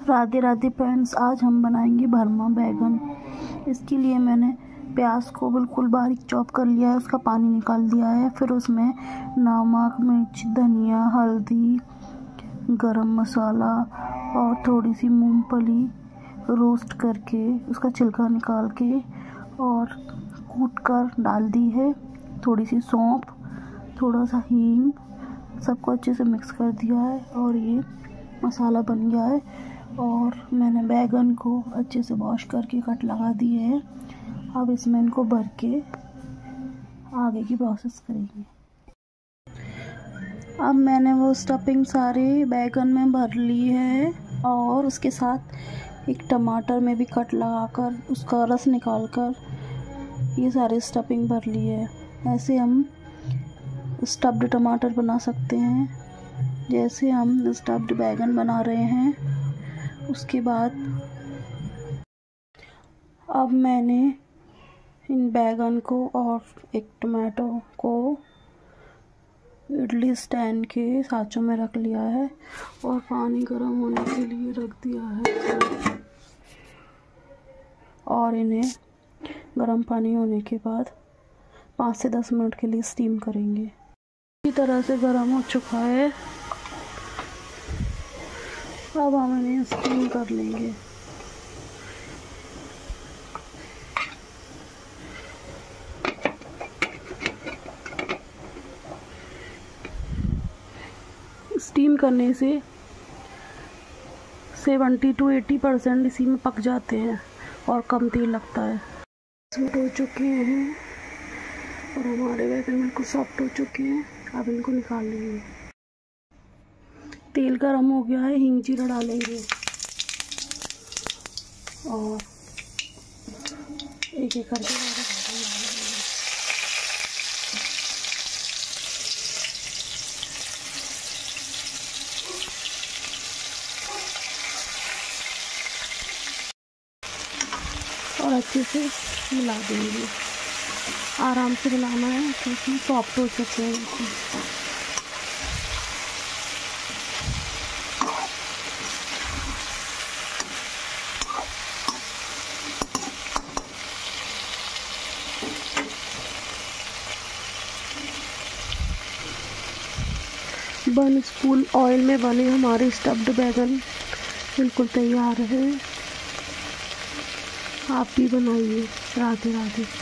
Radhe Radhe friends, आज हम बनाएंगे भरमा बैगन। इसके लिए मैंने प्याज को बिल्कुल बारीक चॉप कर लिया है, उसका पानी निकाल दिया है। फिर उसमें नमक, मिर्च, धनिया, हल्दी, गरम मसाला और थोड़ी सी मूंगफली रोस्ट करके उसका छिलका निकाल के और कूट कर डाल दी है। थोड़ी सी सौंफ, थोड़ा सा हींग, सबको अच्छे से मिक्स कर दिया है और ये मसाला बन गया है। और मैंने बैगन को अच्छे से वॉश करके कट लगा दिए हैं। अब इसमें इनको भर के आगे की प्रोसेस करेंगे। अब मैंने वो स्टफिंग सारे बैगन में भर ली है और उसके साथ एक टमाटर में भी कट लगाकर उसका रस निकालकर ये सारे स्टफिंग भर ली है। ऐसे हम स्टफ्ड टमाटर बना सकते हैं, जैसे हम स्टफ्ड बैगन बना रहे हैं। उसके बाद अब मैंने इन बैगन को और एक टमाटो को इडली स्टैंड के सांचों में रख लिया है और पानी गर्म होने के लिए रख दिया है। और इन्हें गर्म पानी होने के बाद 5 से 10 मिनट के लिए स्टीम करेंगे। इसी तरह से गर्म हो चुका है। अब हम इन्हें स्टीम कर लेंगे। स्टीम करने से 70 to 80% इसी में पक जाते हैं और कम तेल लगता है। इसमें हो चुके हैं और हमारे बैगन बिल्कुल सॉफ्ट हो चुके हैं। अब इनको निकाल लेंगे। तेल गरम हो गया है, हींग जीरा डालेंगे और एक एक करके और अच्छे से मिला देंगे। आराम से मिलाना है क्योंकि सॉफ्ट हो चुके हैं। वन स्पून ऑयल में बने हमारे स्टफ्ड बैगन बिल्कुल तैयार है। आप भी बनाइए। राधे राधे।